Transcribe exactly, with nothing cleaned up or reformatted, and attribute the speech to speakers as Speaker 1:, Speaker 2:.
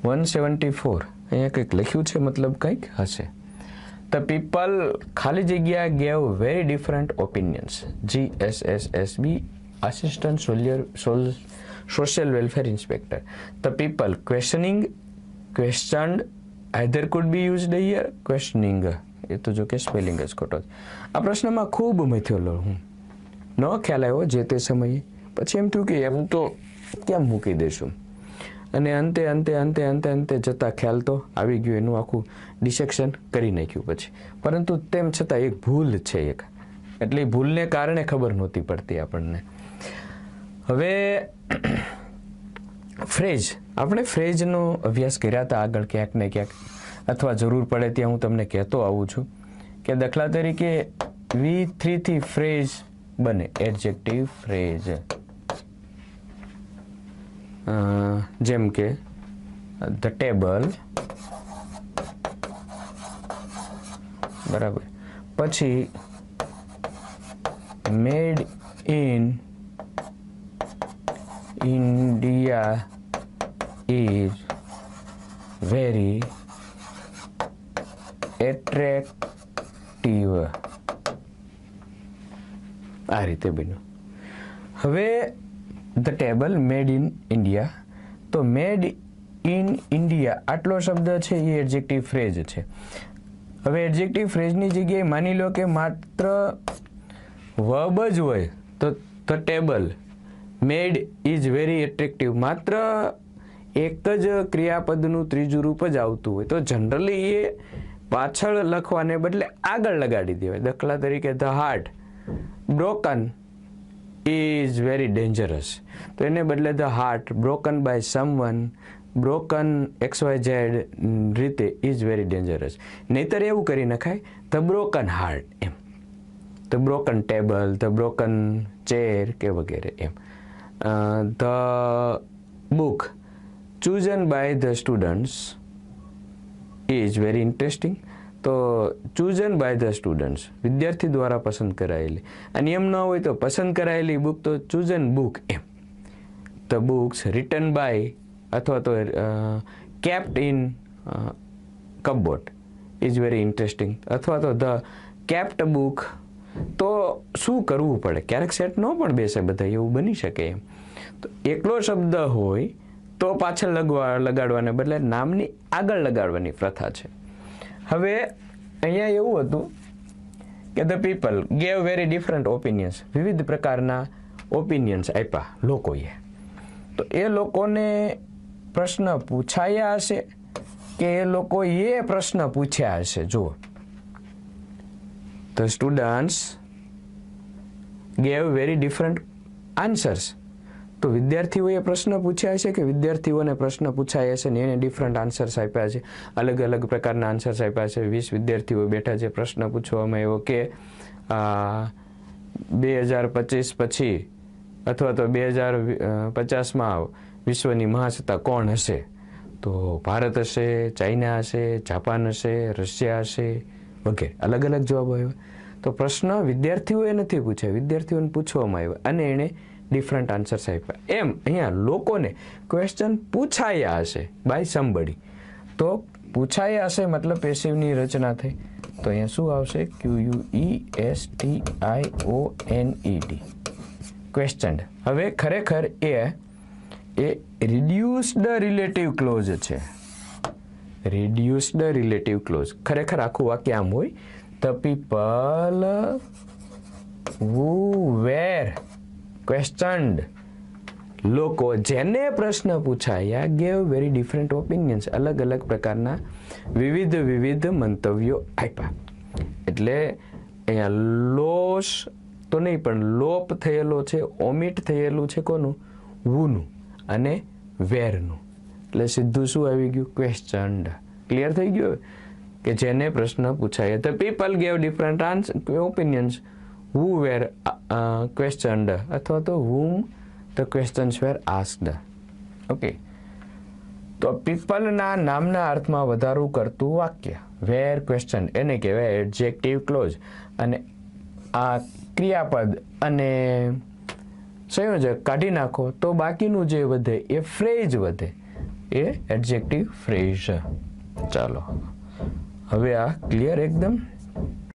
Speaker 1: One seventy four अँ कंईक लख्यू है, मतलब कंईक हशे। द पीपल खाली जग्या gave very different opinions. G S S S B assistant social welfare inspector. The people questioning questioned either could be used here questioning, ये तो जो कि स्पेलिंग ज खोटो। आ प्रश्न में खूब मथेलो हूँ, न ख्याल आव्यो जे ते समये, पछी एम थयुं के एम तो केम मूकी देशुं, અને અંતે અંતે અંતે અંતે અંતે જતા ખ્યાલ તો આવી ગયો, એનું આખું ડિસેક્શન કરી નાખ્યું પછી, પરંતુ તેમ છતાં એક ભૂલ છે એક, એટલે ભૂલને કારણે ખબર નહોતી પડતી આપણને। હવે ફ્રેઝ, આપણે ફ્રેઝનો અભ્યાસ કર્યા હતા આગળ ક્યાંક ને ક્યાંક, અથવા જરૂર પડે ત્યાં હું તમને કહેતો આવું છું કે દાખલા તરીકે વી થ્રીથી ફ્રેઝ બને, એડજેક્ટિવ ફ્રેઝ, જેમ કે ધ ટેબલ, બરાબર, પછી made in India is very attractive, આ રીતે બન્યું। હવે the table made in India, તો મેડ ઇન ઇન્ડિયા આટલો શબ્દ છે એ એડજેક્ટિવ ફ્રેઝ છે। હવે એડજેક્ટિવ ફ્રેઝની જગ્યાએ માની લો કે માત્ર વર્બ જ હોય તો the table made is very attractive, માત્ર એક જ ક્રિયાપદનું ત્રીજું રૂપ જ આવતું હોય તો જનરલી એ પાછળ લખવાને બદલે આગળ લગાડી દેવાય। દાખલા તરીકે the heart broken is very dangerous, તો એને બદલે the heart broken by someone, broken X Y Z રીતે ઇઝ વેરી ડેન્જરસ, નહીતર એવું કરી નખાય ધ બ્રોકન હાર્ટ એમ, the broken table, the broken chair કે વગેરે એમ। The book chosen by the students is very interesting, તો chosen by the students વિદ્યાર્થી દ્વારા પસંદ કરાયેલી, અને એમ ન હોય તો પસંદ કરાયેલી બુક તો chosen book એમ। ધ બુક્સ રિટન બાય અથવા તો kept in cupboard is very interesting, અથવા તો ધ કેપ્ટ બુક, તો શું કરવું પડે, ક્યારેક સેટ ન પણ બેસે બધા, એવું બની શકે એમ। તો એકલો શબ્દ હોય તો પાછળ લગવા લગાડવાને બદલે નામની આગળ લગાડવાની પ્રથા છે। હવે અહીંયા એવું હતું કે the people gave very different opinions, વિવિધ પ્રકારના ઓપિનિયન્સ આપ્યા લોકોએ, તો એ લોકોને પ્રશ્ન પૂછાયા હશે કે એ લોકોએ પ્રશ્ન પૂછ્યા હશે। જુઓ, the students gave very different answers, તો વિદ્યાર્થીઓએ પ્રશ્ન પૂછ્યા છે કે વિદ્યાર્થીઓને પ્રશ્ન પૂછાયા છે ને એને ડિફરન્ટ આન્સર્સ આપ્યા છે, અલગ અલગ પ્રકારના આન્સર્સ આપ્યા છે। વીસ વિદ્યાર્થીઓ બેઠા છે, પ્રશ્ન પૂછવામાં આવ્યો કે બે હજાર પચીસ પછી અથવા તો બે હજાર પચાસમાં વિશ્વની મહાસત્તા કોણ હશે, તો ભારત હશે, ચાઇના હશે, જાપાન હશે, રશિયા હશે વગેરે, અલગ અલગ જવાબો આવ્યા। તો પ્રશ્ન વિદ્યાર્થીઓએ નથી પૂછ્યા, વિદ્યાર્થીઓને પૂછવામાં આવ્યા અને એણે ડિફરન્ટ આન્સર્સ આપ્યા। એમ અહીંયા લોકોને ક્વેશ્ચન પૂછાયા હશે બાય સમબડી, તો પૂછાયા હશે મતલબ પેસિવની રચના થઈ, તો અહીંયા શું આવશે, Q U E S T I O N E D, questioned. હવે ખરેખર એ એ રિડ્યુસ્ડ રિલેટિવ ક્લોઝ છે, રિડ્યુસ્ડ રિલેટિવ ક્લોઝ, ખરેખર આખું વાક્ય આમ હોય, ધ પીપલ હુ વેર ક્વેશ્ચન્ડ, લોકો જેને પ્રશ્ન પૂછાયા ગેવ વેરી ડિફરન્ટ ઓપિનિયન્સ, અલગ અલગ પ્રકારના વિવિધ વિવિધ મંતવ્યો આપ્યા। એટલે અહીંયા લોસ તો નહીં પણ લોપ થયેલો છે, ઓમિટ થયેલું છે કોનું, વુનું અને વેરનું, એટલે સીધું શું આવી ગયું, ક્વેશ્ચન્ડ। ક્લિયર થઈ ગયું કે જેને પ્રશ્ન પૂછાયા, the people gave different answer opinions who were uh, questioned અથવા તો whom the questions were asked. Okay, તો પીપલના નામના અર્થમાં વધારો કરતું વાક્ય વેર ક્વેશ્ચન એને કહેવાય એડજેક્ટિવ ક્લોઝ, અને આ ક્રિયાપદ અને સંયોજક કાઢી નાખો તો બાકીનું જે વધે એ ફ્રેઝ વધે, એ એડજેક્ટિવ ફ્રેઝ. ચાલો હવે આ ક્લિયર એકદમ.